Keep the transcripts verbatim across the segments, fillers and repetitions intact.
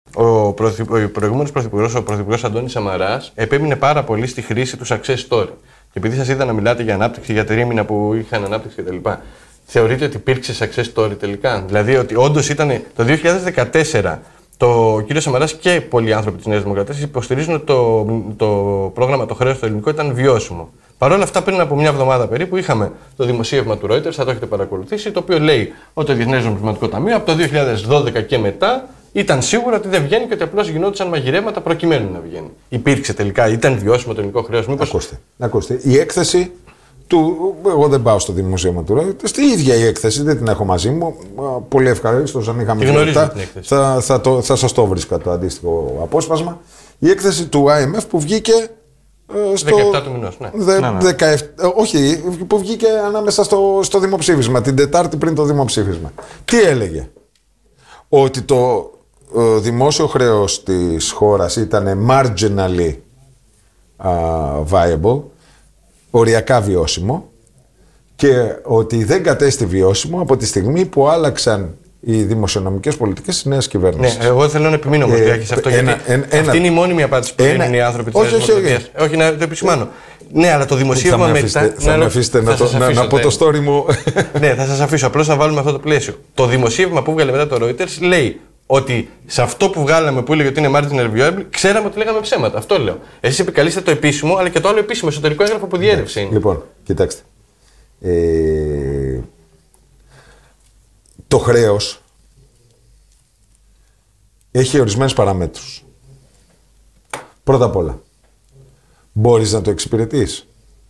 Ο, πρωθυπ... ο προηγούμενος πρωθυπουργός, ο πρωθυπουργός Αντώνης Σαμαράς, επέμεινε πάρα πολύ στη χρήση του success story. Και επειδή σας είδα να μιλάτε για ανάπτυξη, για τρίμηνα που είχαν ανάπτυξη κτλ., θεωρείτε ότι υπήρξε success story τελικά? Δηλαδή ότι όντως ήταν το δύο χιλιάδες δεκατέσσερα. Το κύριο Σαμαράς και πολλοί άνθρωποι της Νέας Δημοκρατίας υποστηρίζουν ότι το, το πρόγραμμα, το χρέος στο ελληνικό ήταν βιώσιμο. Παρ' όλα αυτά, πριν από μια εβδομάδα περίπου, είχαμε το δημοσίευμα του Reuters, θα το έχετε παρακολουθήσει, το οποίο λέει ότι το Διεθνές Νομισματικό Ταμείο από το δύο χιλιάδες δώδεκα και μετά ήταν σίγουρο ότι δεν βγαίνει και ότι απλώς γινόντουσαν μαγειρέματα προκειμένου να βγαίνει. Υπήρξε τελικά, ήταν βιώσιμο το ελληνικό χρέος? Μήπως... Ακούστε, ακούστε. Η έκθεση του. Εγώ δεν πάω στο δημοσίευμα του Reuters. Στη ίδια η έκθεση, δεν την έχω μαζί μου. Πολύ ευχαρίστως, αν είχαμε λεπτά, θα, θα, θα, θα σας το βρίσκα το αντίστοιχο απόσπασμα. Η έκθεση του άι εμ εφ που βγήκε. Στο δεκαεπτά του μηνός, ναι. Δε, ναι, ναι. δεκαεπτά, όχι, που βγήκε ανάμεσα στο, στο δημοψήφισμα, την Τετάρτη πριν το δημοψήφισμα. Τι έλεγε? Ότι το ε, δημόσιο χρέος της χώρας ήταν marginally uh, viable, οριακά βιώσιμο, και ότι δεν κατέστη βιώσιμο από τη στιγμή που άλλαξαν οι δημοσιονομικές πολιτικές της νέας κυβέρνησης. Ναι, εγώ θέλω να επιμείνω όμως ε, σε αυτό, ένα, γιατί ένα, αυτή ένα, είναι η μόνιμη απάντηση που δίνουν οι άνθρωποι της Νέας Δημοκρατίας. Όχι, να το επισημάνω. Ναι, αλλά το δημοσίευμα θα μετά. Αφήστε, θα με αφήσετε να, το, να, να πω το story μου. Ναι, θα σας αφήσω. Απλώς να βάλουμε αυτό το πλαίσιο. Το δημοσίευμα που βγάλε μετά το Reuters λέει ότι σε αυτό που βγάλαμε που έλεγε ότι είναι marginal viable, ξέραμε ότι λέγαμε ψέματα. Αυτό λέω. Εσείς επικαλείστε το επίσημο, αλλά και το άλλο επίσημο εσωτερικό έγγραφο που διέρευσε. Λοιπόν, κοιτάξτε. Ε, το χρέος έχει ορισμένες παραμέτρους. Πρώτα απ' όλα, μπορείς να το εξυπηρετείς.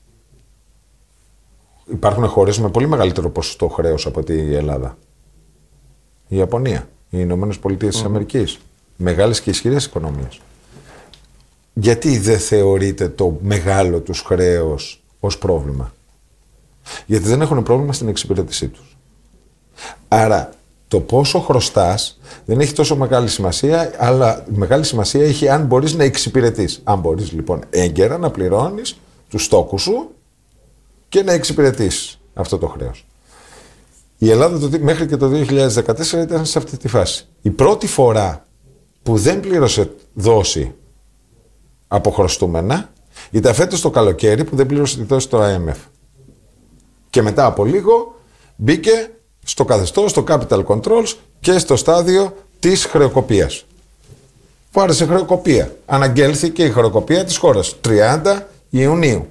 Υπάρχουν χώρες με πολύ μεγαλύτερο ποσοστό χρέος από τη Ελλάδα. Η Ιαπωνία, οι Ηνωμένες Πολιτείες της Αμερικής. Μεγάλες και ισχυρές οικονομίες. Γιατί δεν θεωρείται το μεγάλο τους χρέος ως πρόβλημα? Γιατί δεν έχουν πρόβλημα στην εξυπηρέτησή τους. Άρα, το πόσο χρωστάς δεν έχει τόσο μεγάλη σημασία, αλλά μεγάλη σημασία έχει αν μπορείς να εξυπηρετείς. Αν μπορείς λοιπόν έγκαιρα να πληρώνεις τους στόκους σου και να εξυπηρετείς αυτό το χρέος. Η Ελλάδα το, μέχρι και το δύο χιλιάδες δεκατέσσερα ήταν σε αυτή τη φάση. Η πρώτη φορά που δεν πλήρωσε δόση από χρωστούμενα ήταν φέτος το καλοκαίρι που δεν πλήρωσε τη δόση στο άι εμ εφ. Και μετά από λίγο μπήκε στο καθεστώς, στο capital controls και στο στάδιο της χρεοκοπίας. Πάρεσε χρεοκοπία. Αναγγέλθηκε η χρεοκοπία της χώρας τριάντα Ιουνίου.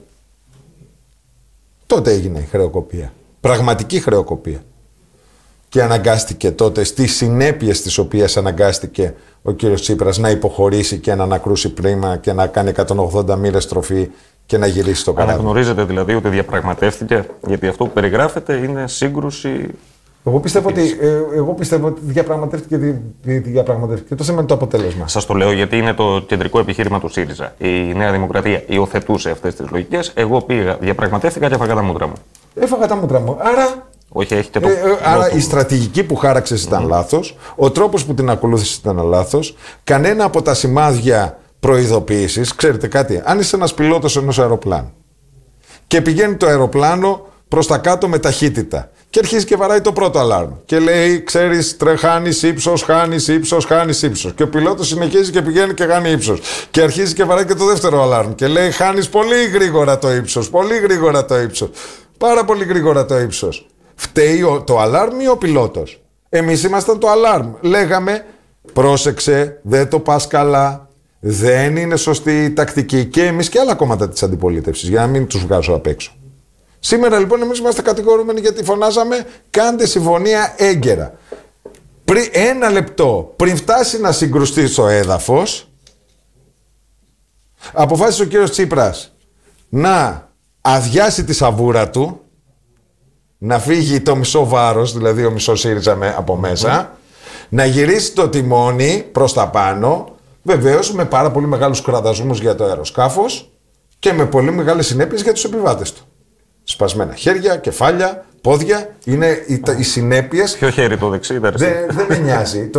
Τότε έγινε η χρεοκοπία. Πραγματική χρεοκοπία. Και αναγκάστηκε τότε στις συνέπειες τις οποίες αναγκάστηκε ο κύριος Τσίπρας να υποχωρήσει και να ανακρούσει πρίμα και να κάνει εκατόν ογδόντα μοίρες στροφή και να γυρίσει το καράβι. Αναγνωρίζετε δηλαδή ότι διαπραγματεύτηκε? Γιατί αυτό που περιγράφεται είναι σύγκρουση. Εγώ πιστεύω, ότι, ε, εγώ πιστεύω ότι διαπραγματεύτηκε, δι, διαπραγματεύτηκε. Το θέμα είναι το αποτέλεσμα. Σας το λέω γιατί είναι το κεντρικό επιχείρημα του ΣΥΡΙΖΑ. Η Νέα Δημοκρατία υιοθετούσε αυτές τις λογικές. Εγώ πήγα, διαπραγματεύτηκα και έφαγα τα μούτρα μου. Έφαγα τα μούτρα μου. Άρα, όχι, έχετε το... ε, ε, άρα η στρατηγική που χάραξες ήταν mm. λάθος. Ο τρόπος που την ακολούθησες ήταν λάθος. Κανένα από τα σημάδια προειδοποίησης. Ξέρετε κάτι, αν είσαι ένας πιλότος ενός αεροπλάνου και πηγαίνει το αεροπλάνο προς τα κάτω με ταχύτητα και αρχίζει και βαράει το πρώτο αλάρμ και λέει, ξέρεις, χάνεις ύψος, χάνεις ύψος, χάνεις ύψος, και ο πιλότος συνεχίζει και πηγαίνει και χάνει ύψος και αρχίζει και βαράει και το δεύτερο αλάρμ και λέει, χάνεις πολύ γρήγορα το ύψος, πολύ γρήγορα το ύψος, πάρα πολύ γρήγορα το ύψος. Φταίει το αλάρμ ή ο πιλότος? Εμείς ήμασταν το αλάρμ. Λέγαμε, πρόσεξε, δεν το πας καλά, δεν είναι σωστή η τακτική, και εμείς και άλλα κόμματα της αντιπολίτευσης, για να μην τους βγάζω απ' έξω. Σήμερα λοιπόν εμείς είμαστε κατηγορούμενοι γιατί φωνάζαμε, κάντε συμφωνία έγκαιρα. Πριν, ένα λεπτό πριν φτάσει να συγκρουστεί στο έδαφος, αποφάσισε ο κύριος Τσίπρας να αδειάσει τη σαβούρα του, να φύγει το μισό βάρος, δηλαδή ο μισός ΣΥΡΙΖΑ από μέσα, mm. να γυρίσει το τιμόνι προς τα πάνω, βεβαίως με πάρα πολύ μεγάλους κραδασμούς για το αεροσκάφος και με πολύ μεγάλες συνέπειες για τους επιβάτες του. Σπασμένα χέρια, κεφάλια, πόδια, είναι οι, οι συνέπειες. Ποιο χέρι, το δεξί, δεν, δεν με νοιάζει.